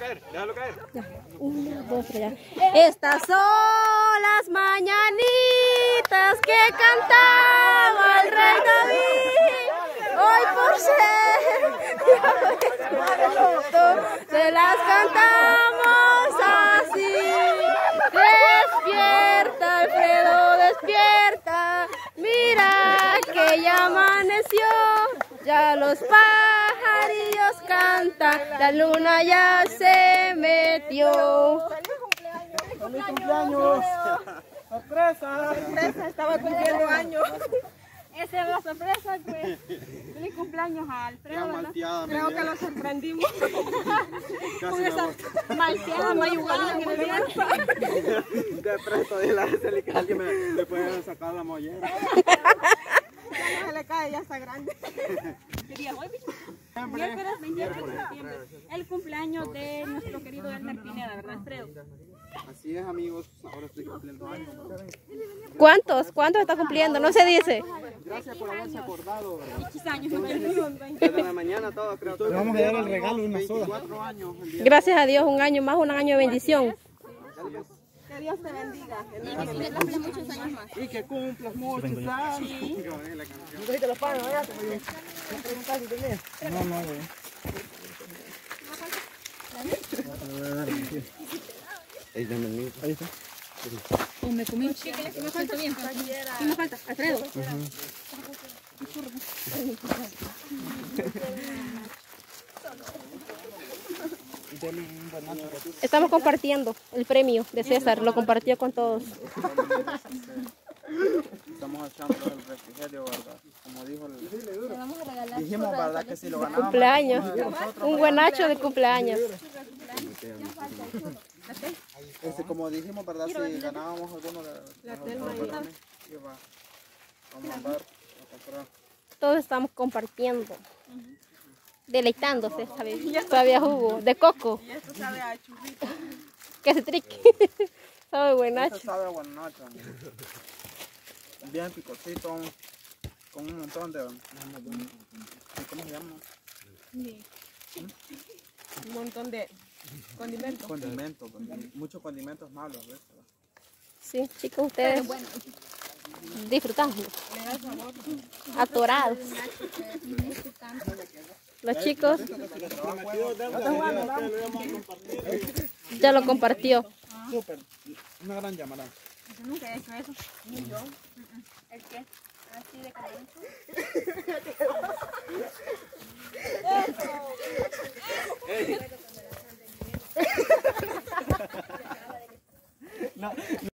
caer, déjalo caer. Ya. 1, 2, 3, ya. Estas son las mañanitas que cantaba el rey David. Hoy por ser se las cantamos así. Despierta, Alfredo, despierta. Mira que ya amaneció. Ya los pajarillos cantan, la luna ya se metió. ¡Feliz cumpleaños! ¡Sorpresa! Sorpresa, estaba cumpliendo años. Esa es la sorpresa, pues. Feliz cumpleaños a Alfredo, ¿verdad? Creo que lo sorprendimos. Con esa malteada, mayugada que le dieron. De presto, dile a ese lical que me pueden sacar la mollera. Ya no se le cae, ya está grande. ¿Qué día hoy, bicho? Miércoles 28 de septiembre. El cumpleaños de nuestro querido Elmer Pineda, ¿verdad, Alfredo? Así es, amigos. Ahora estoy cumpliendo años. ¿Cuántos? ¿Cuántos está cumpliendo? No se dice. Gracias por haberse acordado. Muchos años. Desde la mañana todo, creo que. Le vamos a dar el regalo, una soda. 24 años. Gracias a Dios, un año más, un año de bendición. Que Dios te bendiga. Y que cumpla muchos años más. Y que cumplas muchos años. Sí. No te lo pagan, vaya. No, no, güey. Ahí está. Pues me comí. ¿Qué me falta bien? ¿Qué me falta? Alfredo. Estamos compartiendo el premio de César, lo compartió con todos. Estamos echando el refrigerio, ¿verdad? Como dijo el... Dijimos, ¿verdad? Que si lo ganábamos... Cumpleaños. Un buenacho de cumpleaños. Como dijimos, ¿verdad? Si ganábamos alguno de los premios, vamos a andar a comprar. Todos estamos compartiendo. Deleitándose, sabe a jugo de coco. Y esto sabe a churrito. Que se trique. Sabe buenacho. Esto sabe a buenacho. Bien picosito, con un montón de... ¿Cómo se llama? Un montón de condimentos. Condimentos, muchos condimentos malos a veces. Sí, chicos, ustedes disfrutando. Atorados. Los chicos ya lo compartió. Súper, una gran llamada. Yo nunca he hecho eso. Ni yo. ¿El qué? Así de caliente. Eso.